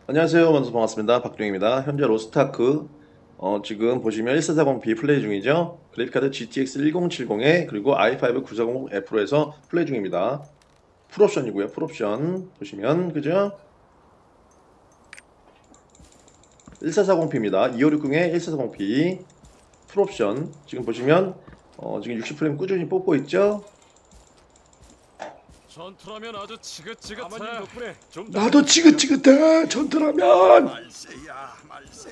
안녕하세요. 만나서 반갑습니다. 박동입니다. 현재 로스트아크 지금 보시면 1440B 플레이 중이죠. 그래픽카드 GTX 1070에 그리고 i5 940F로 해서 플레이 중입니다. 풀옵션이고요. 풀옵션 보시면 그죠? 1440p입니다. 2560에 1440p 풀옵션 지금 보시면 지금 60프레임 꾸준히 뽑고 있죠. 전투라면 아주 지긋지긋해. 덕분에 좀 나도 지긋지긋해. 전투라면. 말세야 말세.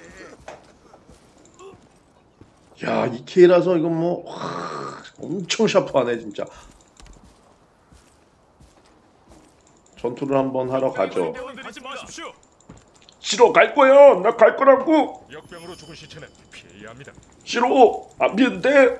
야, 2K라서 이건 뭐 엄청 샤프하네 진짜. 전투를 한번 하러 가죠. 가지 마십시오. 싫어, 갈 거야. 나 갈 거라고. 역병으로 죽은 시체는 피해야 합니다. 싫어, 안 피는데.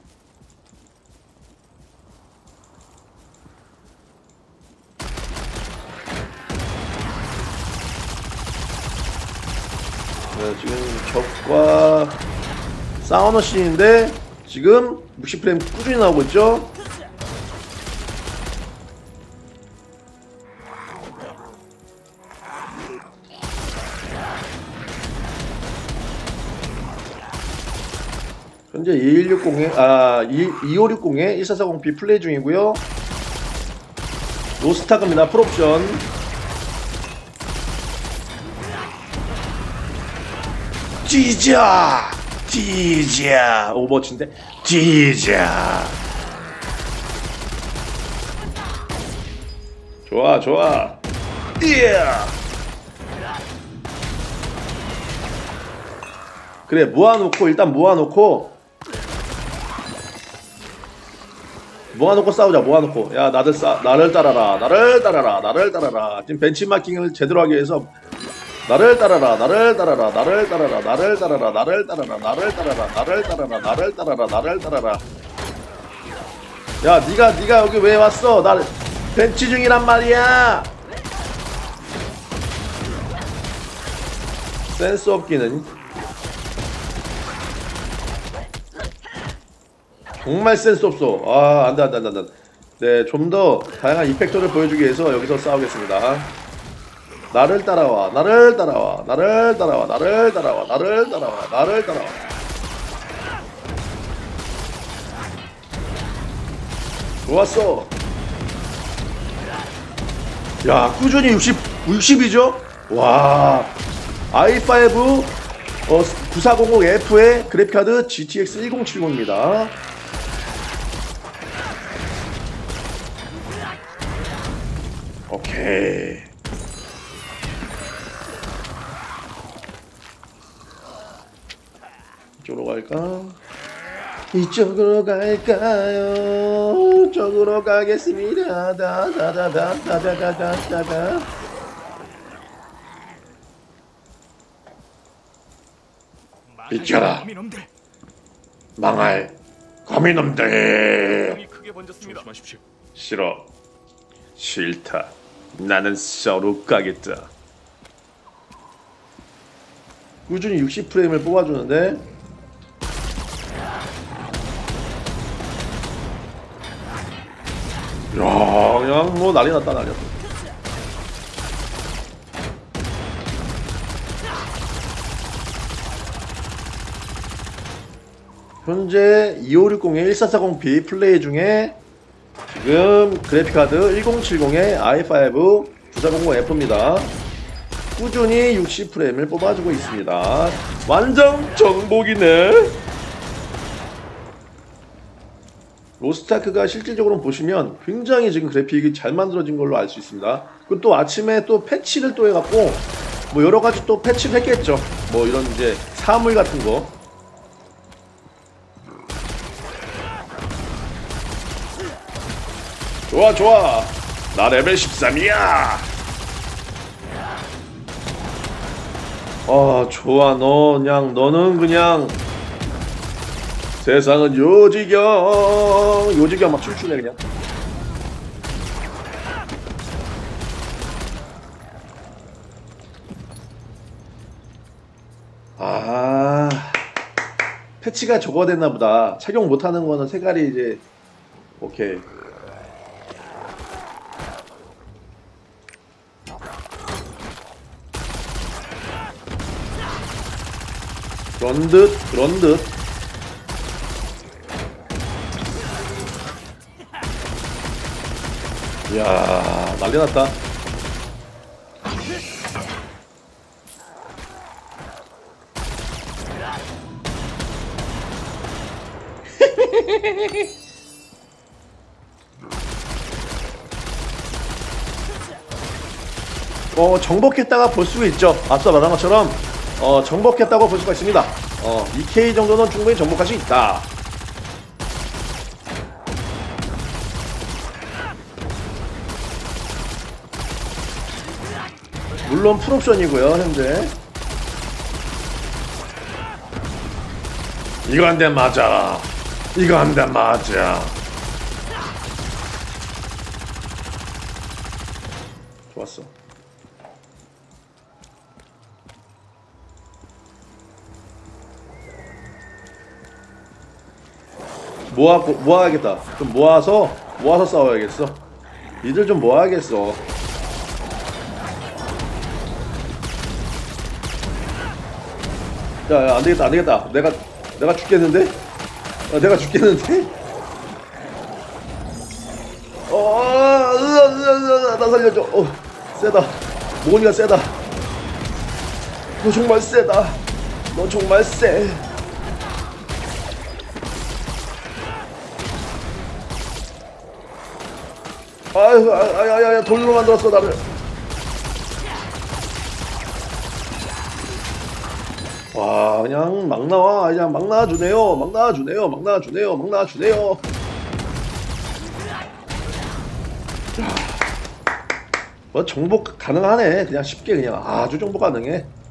네, 지금 적과 싸우는 씬인데 지금 60프레임 꾸준히 나오고 있죠. 현재 2560에 1440p 플레이 중이고요. 로스타크입니다. 풀옵션. 지자! 지자! 오버워치인데 지자! 좋아, 좋아. 이야! 그래, 모아놓고 일단 모아놓고 싸우자. 모아놓고. 야, 나를 따라라. 나를 따라라. 나를 따라라. 지금 벤치마킹을 제대로 하기 위해서 나를 따라라. 나를 따라라. 나를 따라라. 나를 따라라. 나를 따라라. 나를 따라라. 나를 따라라. 나를 따라라. 나를 따라라. 야, 네가 여기 왜 왔어? 나 벤치 중이란 말이야. 센스 없기는. 정말 센스 없어. 아, 안돼. 네, 좀 더 다양한 이펙터를 보여주기 위해서 여기서 싸우겠습니다. 나를 따라와. 나를 따라와. 나를 따라와. 나를 따라와. 나를 따라와. 나를 따라와. 좋았어. 야, 꾸준히 60이죠? 와. i5 9400F의 그래픽카드 GTX 1070입니다. 오케이. 이쪽으로 갈까? 이쪽으로 갈까요? 쪽으로 가겠습니다. 다다다다다다다다다. 비켜라. 망할 거미놈들. 병이 크게 번졌습니다. 조심하십시오. 싫어. 싫다. 나는 서로 가겠다. 꾸준히 60프레임을 뽑아주는데 야, 그냥 뭐 난리 났다. 현재 2560에 1440p 플레이 중에 지금 그래픽카드 1070에 i5 9400F입니다. 꾸준히 60프레임을 뽑아주고 있습니다. 완전 정복이네. 로스트아크가 실질적으로 보시면 굉장히 지금 그래픽이 잘 만들어진 걸로 알 수 있습니다. 그리고 또 아침에 또 패치를 또 해갖고 뭐 여러가지 또 패치를 했겠죠. 뭐 이런 이제 사물 같은 거. 좋아. 나 레벨 13이야. 좋아. 너는 그냥 세상은 요지경 막 춤추네 그냥. 패치가 저거 됐나 보다. 착용 못하는 거는 색깔이 이제 오케이. 그런 듯 그런 듯. 이야 난리 났다. 정복했다가 볼 수가 있죠. 앞서 말한 것처럼 정복했다고 볼 수가 있습니다. 2K 정도는 충분히 정복할 수 있다. 물론 풀옵션이고요 현재. 이거 한 대 맞아. 이거 한 대 맞아. 좋았어. 모아야겠다. 좀 모아서 싸워야겠어. 니들 좀 모아야겠어. 야, 안되겠다. 내가 죽겠는데? 내가 죽겠는데? 나 살려줘. 세다. 모건이가 세다. 너 정말 세다. 너 정말 세. 아유, 돌로 만들었어, 나를. 와, 그냥 막 나와. 그냥 막 나와주네요. 막 나와주네요. 뭐, 정복 가능하네. 그냥 쉽게, 그냥 아주 정복 가능해.